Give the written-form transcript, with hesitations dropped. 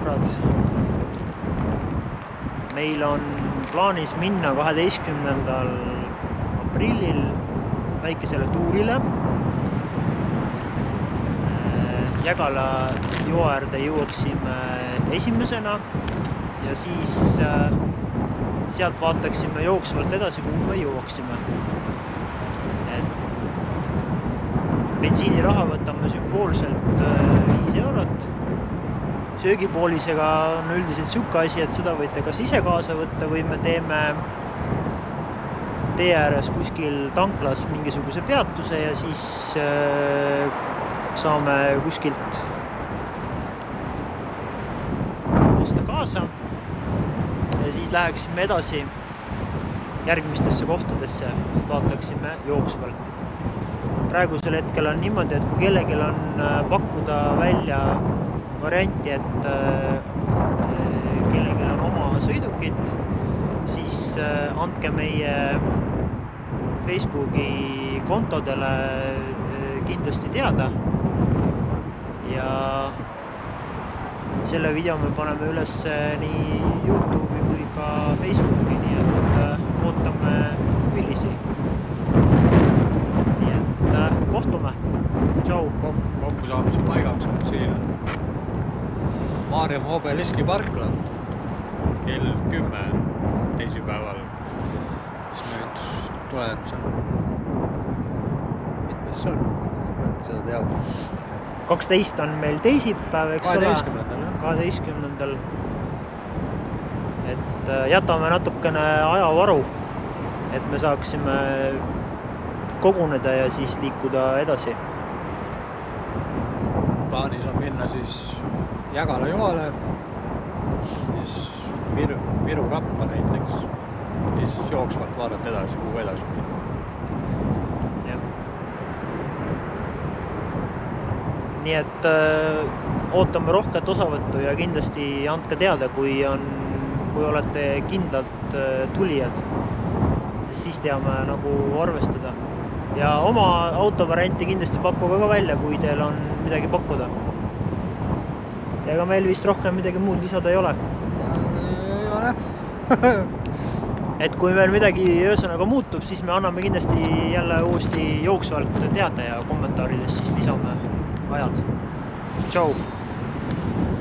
sõbrad. Meil on plaanis minna 12. aprillil väikesele tuurile. Jägala joo äärde jõuaksime esimesena ja siis sealt vaataksime jooksvalt edasi, kuhu me jõuaksime. Bensiiniraha võtame sümboolselt 5 eurot. Söögipoolisega on üldiselt siuke asi, et seda võite kas ise kaasa võtta või me teeme tee ääres kuskil tanklas mingisuguse peatuse ja siis saame kuskilt osta kaasa ja siis läheksime edasi järgmistesse kohtadesse, vaataksime jooksvalt. Praegusel hetkel on niimoodi, et kui kellelgi on pakkuda välja varianti, et kellelgi on oma sõidukit, siis andke meie Facebooki kontodele kindlasti teada ja selle video me paneme üles nii YouTube'i kui ka Facebooki, nii et ootame huvilisi. Nii et kohtume. Tšau! Kokkusaamise paigaks on siin Maarjam Obeliski parkla kell 10 teisipäeval, mis me nüüd tuleme seal. Mitmes see on? Seda teab. 12 on meil teisipäev, eks 12. ole? 12. Et jätame natukene ajavaru, et me saaksime koguneda ja siis liikuda edasi. Plaanis on minna siis Jägala joale, siis Viru Rappa näiteks, siis jooksvalt vaadata edasi, kuhu edasi. Nii et ootame rohket osavõttu ja kindlasti andke teada, kui olete kindlalt tulijad, sest siis teame nagu arvestada. Ja oma autovarianti kindlasti pakkuge ka välja, kui teil on midagi pakkuda. Ja ega meil vist rohkem midagi muud lisada ei ole. Ei ole. Et kui meil midagi öösõnaga muutub, siis me anname kindlasti jälle uuesti jooksvalt teada ja kommentaarides siis lisame ajad. Tšau!